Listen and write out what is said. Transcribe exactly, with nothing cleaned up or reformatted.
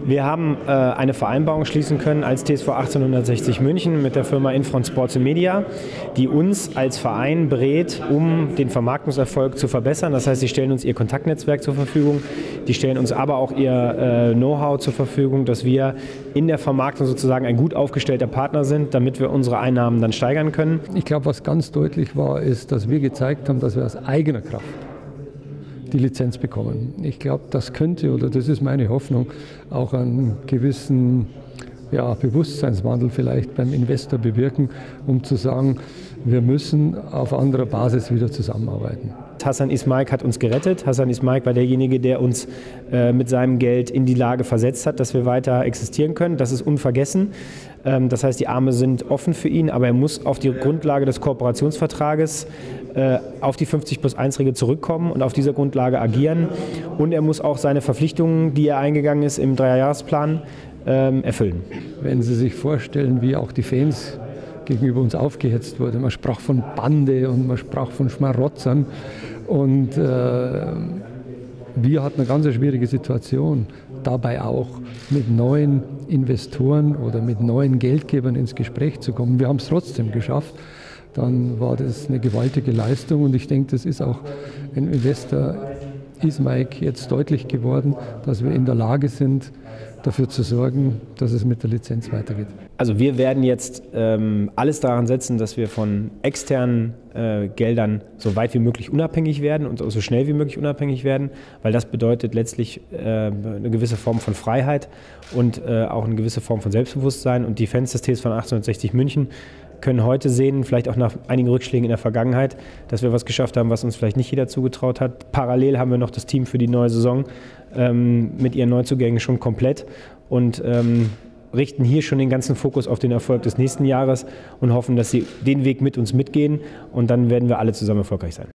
Wir haben äh, eine Vereinbarung schließen können als T S V achtzehnhundertsechzig München mit der Firma Infront Sports and Media, die uns als Verein berät, um den Vermarktungserfolg zu verbessern. Das heißt, sie stellen uns ihr Kontaktnetzwerk zur Verfügung, die stellen uns aber auch ihr äh, Know-how zur Verfügung, dass wir in der Vermarktung sozusagen ein gut aufgestellter Partner sind, damit wir unsere Einnahmen dann steigern können. Ich glaube, was ganz deutlich war, ist, dass wir gezeigt haben, dass wir aus eigener Kraft die Lizenz bekommen. Ich glaube, das könnte, oder das ist meine Hoffnung, auch einen gewissen ja, Bewusstseinswandel vielleicht beim Investor bewirken, um zu sagen, wir müssen auf anderer Basis wieder zusammenarbeiten. Hassan Ismaik hat uns gerettet. Hassan Ismaik war derjenige, der uns äh, mit seinem Geld in die Lage versetzt hat, dass wir weiter existieren können. Das ist unvergessen. Ähm, das heißt, die Arme sind offen für ihn, aber er muss auf die Grundlage des Kooperationsvertrages äh, auf die fünfzig plus eins Regel zurückkommen und auf dieser Grundlage agieren. Und er muss auch seine Verpflichtungen, die er eingegangen ist im Dreijahresplan, ähm, erfüllen. Wenn Sie sich vorstellen, wie auch die Fans gegenüber uns aufgehetzt wurde. Man sprach von Bande und man sprach von Schmarotzern. Und äh, wir hatten eine ganz schwierige Situation, dabei auch mit neuen Investoren oder mit neuen Geldgebern ins Gespräch zu kommen. Wir haben es trotzdem geschafft. Dann war das eine gewaltige Leistung und ich denke, das ist auch ein Investor Ismaik jetzt deutlich geworden, dass wir in der Lage sind, dafür zu sorgen, dass es mit der Lizenz weitergeht. Also wir werden jetzt ähm, alles daran setzen, dass wir von externen äh, Geldern so weit wie möglich unabhängig werden und so schnell wie möglich unabhängig werden, weil das bedeutet letztlich äh, eine gewisse Form von Freiheit und äh, auch eine gewisse Form von Selbstbewusstsein. Und die Fans des T S V achtzehnhundertsechzig München können heute sehen, vielleicht auch nach einigen Rückschlägen in der Vergangenheit, dass wir was geschafft haben, was uns vielleicht nicht jeder zugetraut hat. Parallel haben wir noch das Team für die neue Saison ähm, mit ihren Neuzugängen schon komplett und ähm, richten hier schon den ganzen Fokus auf den Erfolg des nächsten Jahres und hoffen, dass sie den Weg mit uns mitgehen und dann werden wir alle zusammen erfolgreich sein.